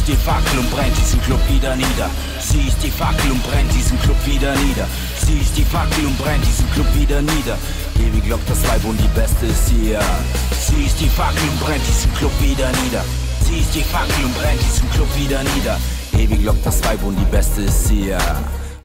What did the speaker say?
ist die Fackel und brennt diesen Club wieder nieder. Sie ist die Fackel und brennt diesen Club wieder nieder. Sie ist die Fackel und brennt diesen Club wieder nieder. Ewig lockt das Weib und die Beste ist hier. Sie ist die Fackel und brennt diesen Club wieder nieder. Sie ist die Fackel und brennt diesen Club wieder nieder. Ewig lockt das Weib und die Beste ist hier.